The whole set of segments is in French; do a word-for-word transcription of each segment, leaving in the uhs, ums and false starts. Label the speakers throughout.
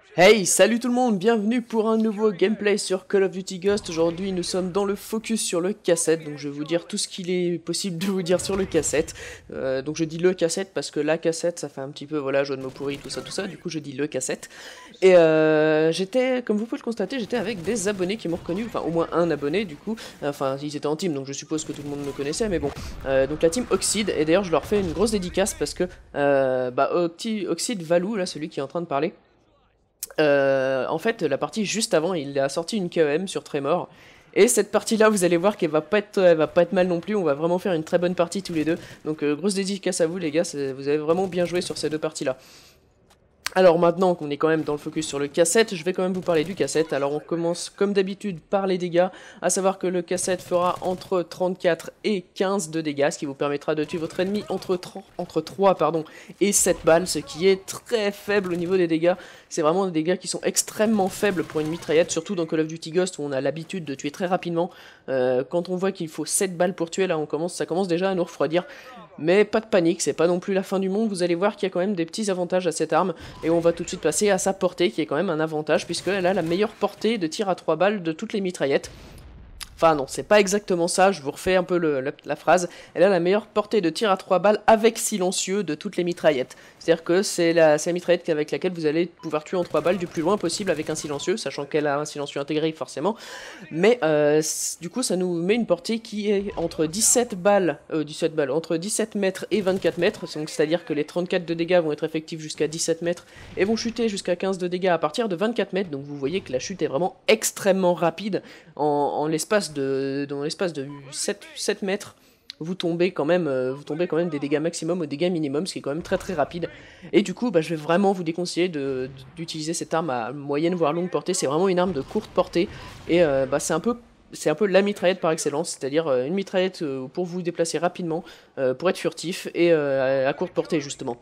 Speaker 1: Hey, salut tout le monde, bienvenue pour un nouveau gameplay sur Call of Duty Ghost. Aujourd'hui nous sommes dans le focus sur le cassette, donc je vais vous dire tout ce qu'il est possible de vous dire sur le cassette. Euh, donc je dis le cassette parce que la cassette ça fait un petit peu, voilà, jeu de mots pourris, tout ça, tout ça, du coup je dis le cassette. Et euh, j'étais, comme vous pouvez le constater, j'étais avec des abonnés qui m'ont reconnu, enfin au moins un abonné du coup, enfin ils étaient en team donc je suppose que tout le monde me connaissait, mais bon. Euh, donc la team Oxide, et d'ailleurs je leur fais une grosse dédicace parce que, euh, bah Oxide Valou, là celui qui est en train de parler, Euh, en fait, la partie juste avant, il a sorti une K E M sur Tremor. Et cette partie-là, vous allez voir qu'elle va pas être, elle va pas être mal non plus. On va vraiment faire une très bonne partie tous les deux. Donc, euh, grosse dédicace à vous, les gars. Vous avez vraiment bien joué sur ces deux parties-là. Alors maintenant qu'on est quand même dans le focus sur le cassette, je vais quand même vous parler du cassette. Alors on commence comme d'habitude par les dégâts, à savoir que le cassette fera entre trente-quatre et quinze de dégâts, ce qui vous permettra de tuer votre ennemi entre, trente, entre trois pardon, et sept balles, ce qui est très faible au niveau des dégâts. C'est vraiment des dégâts qui sont extrêmement faibles pour une mitraillette, surtout dans Call of Duty Ghost où on a l'habitude de tuer très rapidement. Euh, quand on voit qu'il faut sept balles pour tuer, là on commence, ça commence déjà à nous refroidir. Mais pas de panique, c'est pas non plus la fin du monde, vous allez voir qu'il y a quand même des petits avantages à cette arme, et on va tout de suite passer à sa portée, qui est quand même un avantage, puisqu'elle a la meilleure portée de tir à trois balles de toutes les mitraillettes. Enfin non, c'est pas exactement ça, je vous refais un peu le, la, la phrase. Elle a la meilleure portée de tir à trois balles avec silencieux de toutes les mitraillettes. C'est-à-dire que c'est la, la mitraillette avec laquelle vous allez pouvoir tuer en trois balles du plus loin possible avec un silencieux, sachant qu'elle a un silencieux intégré forcément. Mais euh, du coup ça nous met une portée qui est entre dix-sept balles, euh, dix-sept balles, entre dix-sept mètres et vingt-quatre mètres. C'est-à-dire que les trente-quatre de dégâts vont être effectifs jusqu'à dix-sept mètres et vont chuter jusqu'à quinze de dégâts à partir de vingt-quatre mètres. Donc vous voyez que la chute est vraiment extrêmement rapide en, en l'espace de dans l'espace de sept mètres, vous tombez quand même euh, vous tombez quand même des dégâts maximum aux dégâts minimum, ce qui est quand même très très rapide. Et du coup bah, je vais vraiment vous déconseiller de, d'utiliser cette arme à moyenne voire longue portée. C'est vraiment une arme de courte portée et euh, bah, c'est un peu c'est un peu la mitraillette par excellence, c'est-à-dire euh, une mitraillette euh, pour vous déplacer rapidement, euh, pour être furtif et euh, à courte portée justement.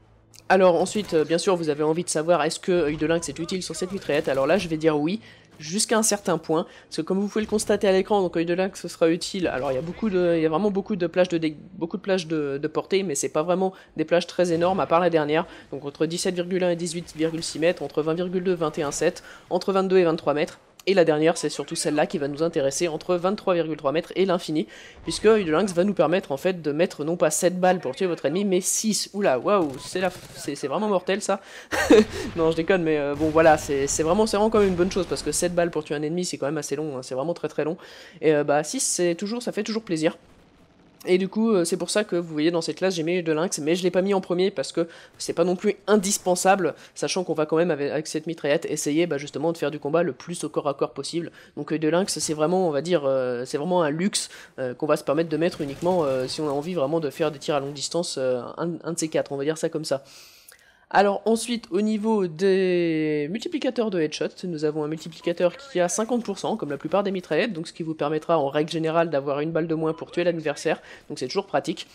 Speaker 1: Alors ensuite, euh, bien sûr, vous avez envie de savoir est-ce que Œil de Lynx est utile sur cette mitraillette. Alors là, je vais dire oui, jusqu'à un certain point, parce que comme vous pouvez le constater à l'écran, donc Œil de Lynx ce sera utile. Alors il y a beaucoup de, il y a vraiment beaucoup de plages de, beaucoup de plages de, de portée, mais c'est pas vraiment des plages très énormes à part la dernière. Donc entre dix-sept virgule un et dix-huit virgule six mètres, entre vingt virgule deux, vingt et un virgule sept, entre vingt-deux et vingt-trois mètres. Et la dernière, c'est surtout celle-là qui va nous intéresser, entre vingt-trois virgule trois mètres et l'infini, puisque Œil de Lynx va nous permettre en fait de mettre non pas sept balles pour tuer votre ennemi, mais six. Oula, waouh, c'est la... c'est vraiment mortel ça. Non, je déconne, mais euh, bon voilà, c'est vraiment, vraiment quand même une bonne chose, parce que sept balles pour tuer un ennemi, c'est quand même assez long, hein, c'est vraiment très très long. Et euh, bah six, c'est toujours, ça fait toujours plaisir. Et du coup, c'est pour ça que vous voyez dans cette classe, j'ai mis Œil de Lynx, mais je l'ai pas mis en premier parce que c'est pas non plus indispensable, sachant qu'on va quand même avec, avec cette mitraillette essayer bah, justement de faire du combat le plus au corps à corps possible. Donc Œil de Lynx, c'est vraiment, on va dire, euh, c'est vraiment un luxe euh, qu'on va se permettre de mettre uniquement euh, si on a envie vraiment de faire des tirs à longue distance, euh, un, un de ces quatre, on va dire ça comme ça. Alors ensuite, au niveau des multiplicateurs de headshot, nous avons un multiplicateur qui a cinquante pour cent, comme la plupart des mitraillettes, donc ce qui vous permettra en règle générale d'avoir une balle de moins pour tuer l'adversaire, donc c'est toujours pratique.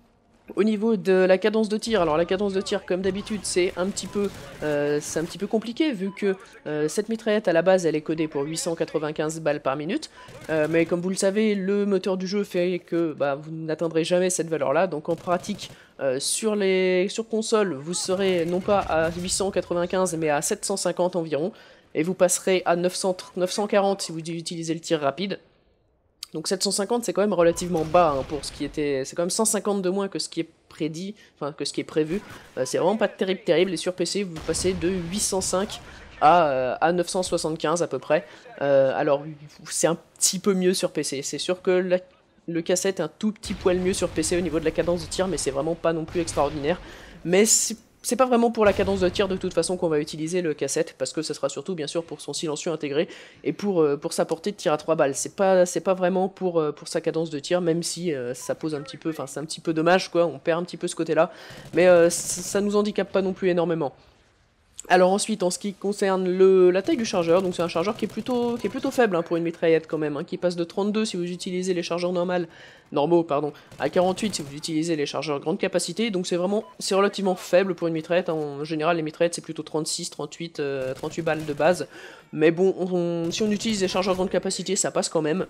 Speaker 1: Au niveau de la cadence de tir, alors la cadence de tir comme d'habitude c'est un petit peu euh, c'est un petit peu compliqué vu que euh, cette mitraillette à la base elle est codée pour huit cent quatre-vingt-quinze balles par minute, euh, mais comme vous le savez le moteur du jeu fait que bah, vous n'atteindrez jamais cette valeur là, donc en pratique euh, sur, les, sur console vous serez non pas à huit cent quatre-vingt-quinze mais à sept cent cinquante environ, et vous passerez à neuf cents, neuf cent quarante si vous utilisez le tir rapide. Donc sept cent cinquante c'est quand même relativement bas hein, pour ce qui était, c'est quand même cent cinquante de moins que ce qui est prédit, enfin que ce qui est prévu. Euh, c'est vraiment pas terrible terrible, et sur P C vous passez de huit cent cinq à, euh, à neuf cent soixante-quinze à peu près. Euh, alors c'est un petit peu mieux sur P C, c'est sûr que la, le cassette est un tout petit poil mieux sur P C au niveau de la cadence de tir, mais c'est vraiment pas non plus extraordinaire. Mais c'est pas vraiment pour la cadence de tir de toute façon qu'on va utiliser le cassette, parce que ce sera surtout bien sûr pour son silencieux intégré et pour, euh, pour sa portée de tir à trois balles. C'est pas, c'est pas vraiment pour, euh, pour sa cadence de tir, même si euh, ça pose un petit peu, enfin c'est un petit peu dommage quoi, on perd un petit peu ce côté-là, mais euh, ça nous handicape pas non plus énormément. Alors ensuite, en ce qui concerne le, la taille du chargeur, donc c'est un chargeur qui est plutôt, qui est plutôt faible hein, pour une mitraillette quand même, hein, qui passe de trente-deux si vous utilisez les chargeurs normales, normaux pardon, à quarante-huit si vous utilisez les chargeurs grande capacité, donc c'est vraiment, c'est relativement faible pour une mitraillette. En général les mitraillettes c'est plutôt trente-six, trente-huit, euh, trente-huit balles de base, mais bon, on, on, si on utilise les chargeurs grande capacité ça passe quand même.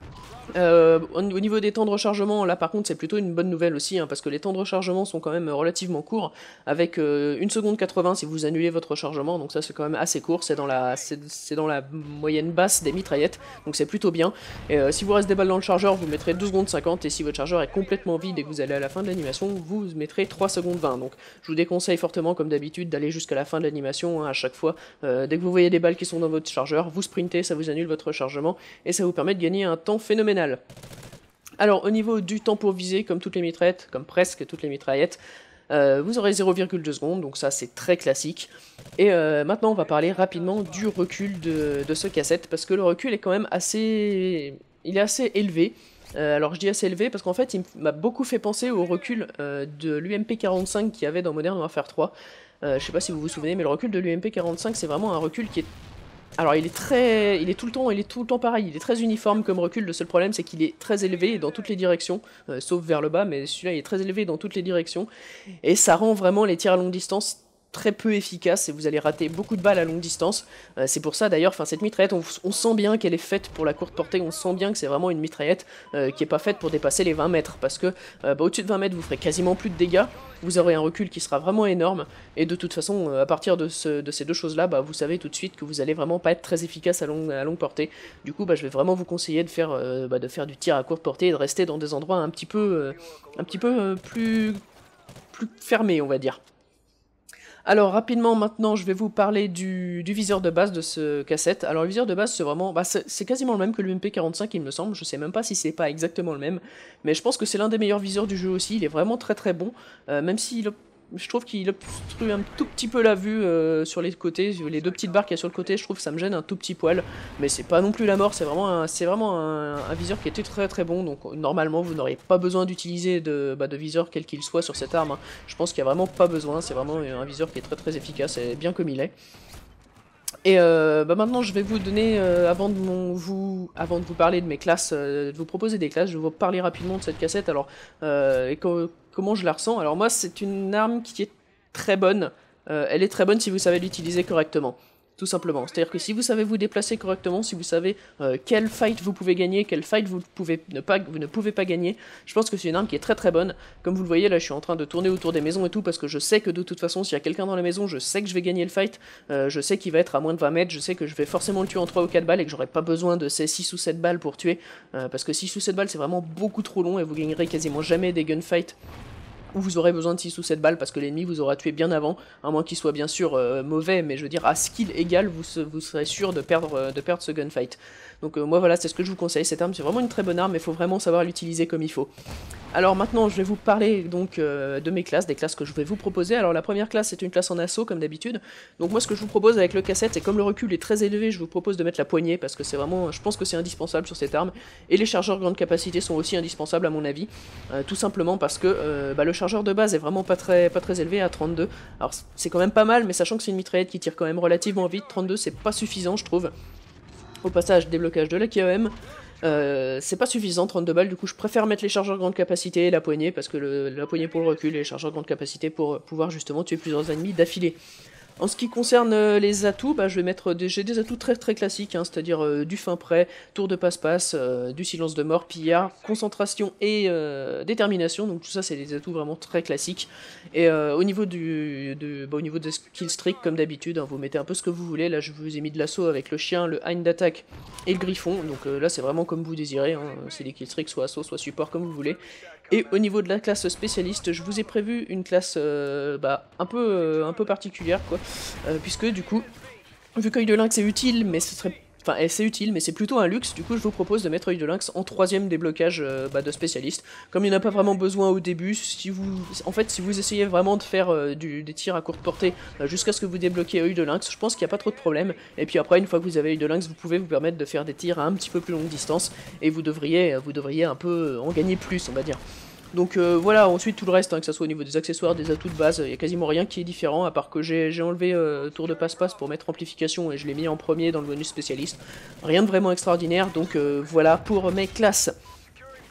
Speaker 1: Euh, au niveau des temps de rechargement, là par contre c'est plutôt une bonne nouvelle aussi, hein, parce que les temps de rechargement sont quand même relativement courts, avec euh, une seconde quatre-vingts si vous annulez votre rechargement, donc ça c'est quand même assez court, c'est dans la c'est dans la moyenne basse des mitraillettes, donc c'est plutôt bien. Et euh, si vous reste des balles dans le chargeur, vous mettrez deux secondes cinquante, et si votre chargeur est complètement vide et que vous allez à la fin de l'animation, vous mettrez trois secondes vingt. Donc je vous déconseille fortement, comme d'habitude, d'aller jusqu'à la fin de l'animation, hein, à chaque fois. Euh, dès que vous voyez des balles qui sont dans votre chargeur, vous sprintez, ça vous annule votre rechargement, et ça vous permet de gagner un temps phénoménal. Alors au niveau du temps pour viser, comme toutes les mitraillettes, comme presque toutes les mitraillettes, euh, vous aurez zéro virgule deux secondes, donc ça c'est très classique. Et euh, maintenant on va parler rapidement du recul de, de ce cassette, parce que le recul est quand même assez... il est assez élevé. Euh, alors je dis assez élevé parce qu'en fait il m'a beaucoup fait penser au recul euh, de l'U M P quarante-cinq qu'il y avait dans Modern Warfare trois. Euh, je sais pas si vous vous souvenez, mais le recul de l'U M P quarante-cinq c'est vraiment un recul qui est... Alors il est très, il est tout le temps, il est tout le temps pareil, il est très uniforme comme recul. Le seul problème c'est qu'il est très élevé dans toutes les directions, euh, sauf vers le bas, mais celui-là il est très élevé dans toutes les directions, et ça rend vraiment les tirs à longue distance très peu efficaces et vous allez rater beaucoup de balles à longue distance. Euh, c'est pour ça d'ailleurs, enfin cette mitraillette, on, on sent bien qu'elle est faite pour la courte portée, on sent bien que c'est vraiment une mitraillette euh, qui est pas faite pour dépasser les vingt mètres, parce que euh, bah, au-dessus de vingt mètres vous ferez quasiment plus de dégâts, vous aurez un recul qui sera vraiment énorme, et de toute façon, euh, à partir de, ce, de ces deux choses-là, bah, vous savez tout de suite que vous allez vraiment pas être très efficace à longue, à longue portée. Du coup, bah, je vais vraiment vous conseiller de faire, euh, bah, de faire du tir à courte portée et de rester dans des endroits un petit peu, euh, un petit peu euh, plus, plus fermés, on va dire. Alors rapidement maintenant je vais vous parler du, du viseur de base de ce cassette. Alors le viseur de base c'est vraiment, bah, c'est quasiment le même que l'U M P quarante-cinq il me semble, je sais même pas si c'est pas exactement le même, mais je pense que c'est l'un des meilleurs viseurs du jeu aussi, il est vraiment très très bon, euh, même si je trouve qu'il obstrue un tout petit peu la vue euh, sur les côtés, les deux petites barres qu'il y a sur le côté, je trouve que ça me gêne un tout petit poil, mais c'est pas non plus la mort, c'est vraiment, un, vraiment un, un viseur qui était très très bon, donc normalement vous n'aurez pas besoin d'utiliser de, bah, de viseur quel qu'il soit sur cette arme, hein. Je pense qu'il n'y a vraiment pas besoin, c'est vraiment un viseur qui est très très efficace et bien comme il est. Et euh, bah maintenant je vais vous donner, euh, avant, de mon, vous, avant de vous parler de mes classes, euh, de vous proposer des classes, je vais vous parler rapidement de cette cassette, alors, euh, et co comment je la ressens. Alors moi c'est une arme qui est très bonne, euh, elle est très bonne si vous savez l'utiliser correctement. Tout simplement, c'est-à-dire que si vous savez vous déplacer correctement, si vous savez euh, quel fight vous pouvez gagner, quel fight vous, pouvez ne pas, vous ne pouvez pas gagner, je pense que c'est une arme qui est très très bonne. Comme vous le voyez là, je suis en train de tourner autour des maisons et tout, parce que je sais que de toute façon, s'il y a quelqu'un dans la maison, je sais que je vais gagner le fight, euh, je sais qu'il va être à moins de vingt mètres, je sais que je vais forcément le tuer en trois ou quatre balles et que j'aurai pas besoin de ces six ou sept balles pour tuer, euh, parce que six ou sept balles c'est vraiment beaucoup trop long et vous gagnerez quasiment jamais des gunfights où vous aurez besoin de six ou sept balles parce que l'ennemi vous aura tué bien avant, à moins qu'il soit bien sûr euh, mauvais, mais je veux dire à skill égal, vous, vous serez sûr de perdre, euh, de perdre ce gunfight. Donc euh, moi voilà, c'est ce que je vous conseille, cette arme c'est vraiment une très bonne arme, mais il faut vraiment savoir l'utiliser comme il faut. Alors maintenant je vais vous parler donc euh, de mes classes, des classes que je vais vous proposer. Alors la première classe c'est une classe en assaut comme d'habitude, donc moi ce que je vous propose avec le cassette, c'est comme le recul est très élevé, je vous propose de mettre la poignée, parce que c'est vraiment, je pense que c'est indispensable sur cette arme, et les chargeurs grande capacité sont aussi indispensables à mon avis, euh, tout simplement parce que euh, bah, le chargeur de base est vraiment pas très, pas très élevé à trente-deux, alors c'est quand même pas mal, mais sachant que c'est une mitraillette qui tire quand même relativement vite, trente-deux c'est pas suffisant je trouve. Au passage, déblocage de la K O M, euh, c'est pas suffisant, trente-deux balles, du coup je préfère mettre les chargeurs grande capacité et la poignée, parce que le, la poignée pour le recul et les chargeurs grande capacité pour pouvoir justement tuer plusieurs ennemis d'affilée. En ce qui concerne euh, les atouts, bah, je vais mettre des, j'ai des atouts très très classiques, hein, c'est-à-dire euh, du fin prêt, tour de passe-passe, euh, du silence de mort, pillard, concentration et euh, détermination, donc tout ça c'est des atouts vraiment très classiques. Et euh, au niveau du, de, bah, au niveau des skill streaks, comme d'habitude, hein, vous mettez un peu ce que vous voulez, là je vous ai mis de l'assaut avec le chien, le hind d'attaque et le griffon, donc euh, là c'est vraiment comme vous désirez, hein, c'est des kill streaks, soit assaut, soit support, comme vous voulez. Et au niveau de la classe spécialiste, je vous ai prévu une classe euh, bah, un, peu, euh, un peu particulière, quoi. Euh, puisque du coup, vu qu'œil de lynx est utile, mais ce serait... Enfin, c'est utile, mais c'est plutôt un luxe, du coup je vous propose de mettre œil de lynx en troisième déblocage euh, bah, de spécialiste. Comme il n'y en a pas vraiment besoin au début, si vous... En fait, si vous essayez vraiment de faire euh, du, des tirs à courte portée euh, jusqu'à ce que vous débloquiez œil de lynx, je pense qu'il n'y a pas trop de problème. Et puis après, une fois que vous avez œil de lynx, vous pouvez vous permettre de faire des tirs à un petit peu plus longue distance, et vous devriez, vous devriez un peu en gagner plus, on va dire. Donc euh, voilà, ensuite tout le reste, hein, que ce soit au niveau des accessoires, des atouts de base, il n'y a quasiment rien qui est différent, à part que j'ai enlevé euh, tour de passe-passe pour mettre amplification et je l'ai mis en premier dans le bonus spécialiste. Rien de vraiment extraordinaire, donc euh, voilà pour mes classes.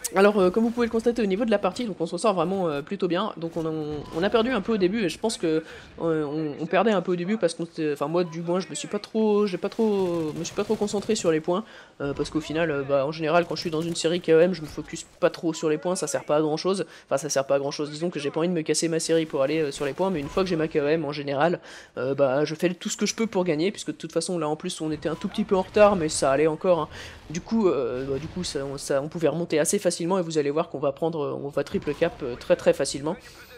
Speaker 1: Alors, euh, comme vous pouvez le constater au niveau de la partie, donc on s'en sort vraiment euh, plutôt bien. Donc on a, on a perdu un peu au début, et je pense que euh, on, on perdait un peu au début parce qu'on s'était- enfin moi du moins je me suis pas trop, j'ai pas trop, me suis pas trop concentré sur les points euh, parce qu'au final, euh, bah, en général quand je suis dans une série K O M, je me focus pas trop sur les points, ça sert pas à grand chose. Enfin ça sert pas à grand chose. Disons que j'ai pas envie de me casser ma série pour aller euh, sur les points, mais une fois que j'ai ma K O M en général, euh, bah je fais tout ce que je peux pour gagner, puisque de toute façon là en plus on était un tout petit peu en retard, mais ça allait encore. Hein. Du coup, euh, bah, du coup ça, on, ça, on pouvait remonter assez facilement et vous allez voir qu'on va prendre, on va triple cap euh, très très facilement.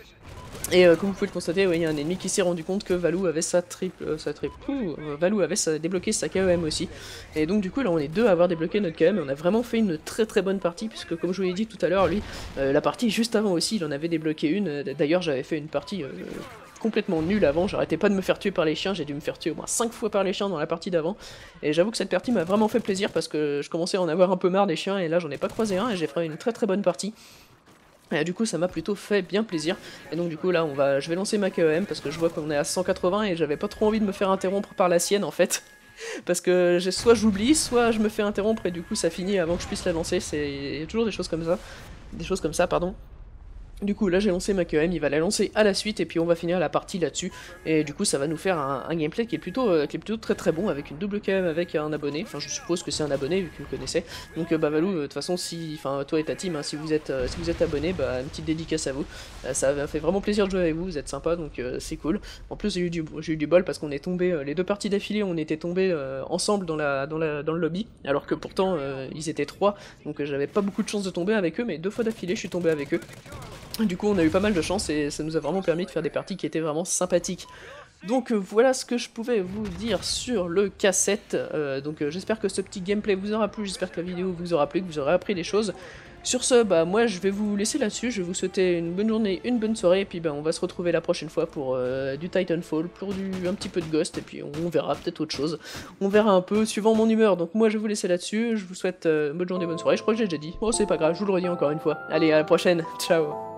Speaker 1: Et euh, comme vous pouvez le constater, il y a un ennemi qui s'est rendu compte que Valou avait sa triple, euh, sa triple, ouh, euh, Valou avait sa, débloqué sa K O M aussi. Et donc du coup là on est deux à avoir débloqué notre K O M et on a vraiment fait une très très bonne partie puisque comme je vous l'ai dit tout à l'heure, lui, euh, la partie juste avant aussi, il en avait débloqué une. D'ailleurs j'avais fait une partie... Euh, complètement nulle avant, j'arrêtais pas de me faire tuer par les chiens, j'ai dû me faire tuer au moins cinq fois par les chiens dans la partie d'avant, et j'avoue que cette partie m'a vraiment fait plaisir parce que je commençais à en avoir un peu marre des chiens, et là j'en ai pas croisé un, et j'ai fait une très très bonne partie. Et du coup ça m'a plutôt fait bien plaisir, et donc du coup là on va, je vais lancer ma K O M parce que je vois qu'on est à cent quatre-vingts et j'avais pas trop envie de me faire interrompre par la sienne en fait. Parce que soit j'oublie, soit je me fais interrompre et du coup ça finit avant que je puisse la lancer, c'est... il y a toujours des choses comme ça, des choses comme ça pardon. Du coup là j'ai lancé ma K O M, il va la lancer à la suite et puis on va finir la partie là-dessus. Et du coup ça va nous faire un, un gameplay qui est, plutôt, euh, qui est plutôt très très bon avec une double K O M avec un abonné. Enfin je suppose que c'est un abonné vu que vous me connaissez. Donc euh, bah Valou, euh, de toute façon si, enfin toi et ta team, hein, si vous êtes euh, si vous êtes abonné, bah une petite dédicace à vous. Euh, ça m'a fait vraiment plaisir de jouer avec vous, vous êtes sympa donc euh, c'est cool. En plus j'ai eu du, j'ai eu du bol parce qu'on est tombé, euh, les deux parties d'affilée on était tombés euh, ensemble dans, la, dans, la, dans le lobby. Alors que pourtant euh, ils étaient trois, donc euh, j'avais pas beaucoup de chance de tomber avec eux, mais deux fois d'affilée je suis tombé avec eux. Du coup on a eu pas mal de chance et ça nous a vraiment permis de faire des parties qui étaient vraiment sympathiques. Donc euh, voilà ce que je pouvais vous dire sur le K sept, euh, donc euh, j'espère que ce petit gameplay vous aura plu, j'espère que la vidéo vous aura plu, que vous aurez appris des choses. Sur ce, bah moi je vais vous laisser là-dessus, je vais vous souhaiter une bonne journée, une bonne soirée, et puis bah on va se retrouver la prochaine fois pour euh, du Titanfall, pour du, un petit peu de Ghost, et puis on, on verra peut-être autre chose. On verra un peu, suivant mon humeur, donc moi je vais vous laisser là-dessus, je vous souhaite euh, bonne journée, bonne soirée, je crois que j'ai déjà dit, bon c'est pas grave, je vous le redis encore une fois. Allez, à la prochaine, ciao.